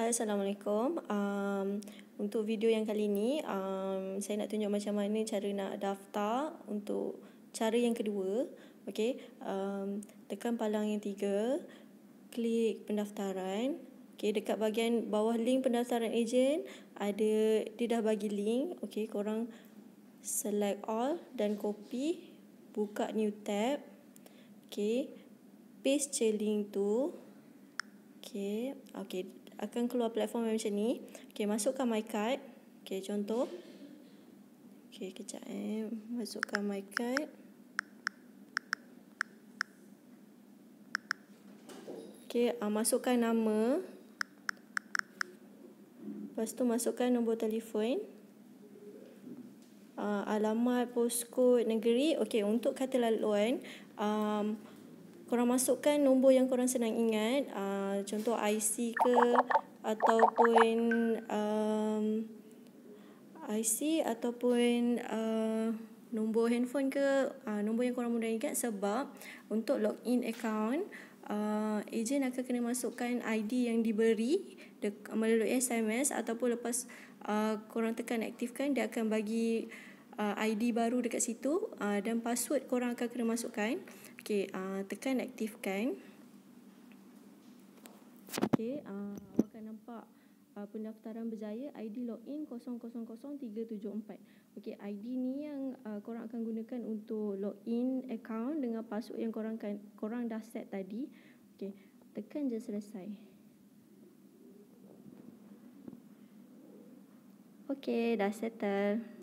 Hai, Assalamualaikum. Untuk video yang kali ni, saya nak tunjuk macam mana cara nak daftar untuk cara yang kedua. Okey, tekan palang yang 3, klik pendaftaran. Okey, dekat bahagian bawah link pendaftaran ejen ada, dia dah bagi link. Okey, korang select all dan copy, buka new tab. Okey, paste je link tu. Okey, akan keluar platform macam ni. Okey, masukkan my card. Okey, contoh. Okey, kejap masukkan my card. Okey, masukkan nama. Lepas tu masukkan nombor telefon. Alamat, postcode, negeri. Okey, untuk kata laluan, korang masukkan nombor yang korang senang ingat. Contoh IC ke, ataupun IC ataupun nombor handphone ke, nombor yang korang mudah ingat. Sebab untuk login account, ejen akan kena masukkan ID yang diberi melalui SMS, ataupun lepas korang tekan aktifkan, dia akan bagi ID baru dekat situ, dan password korang akan kena masukkan. Okey, tekan aktifkan. Okey, awak akan nampak pendaftaran berjaya, ID login 000374. Okey, ID ni yang korang akan gunakan untuk login account dengan password yang korang dah set tadi. Okey, tekan je selesai. Okey, dah settle.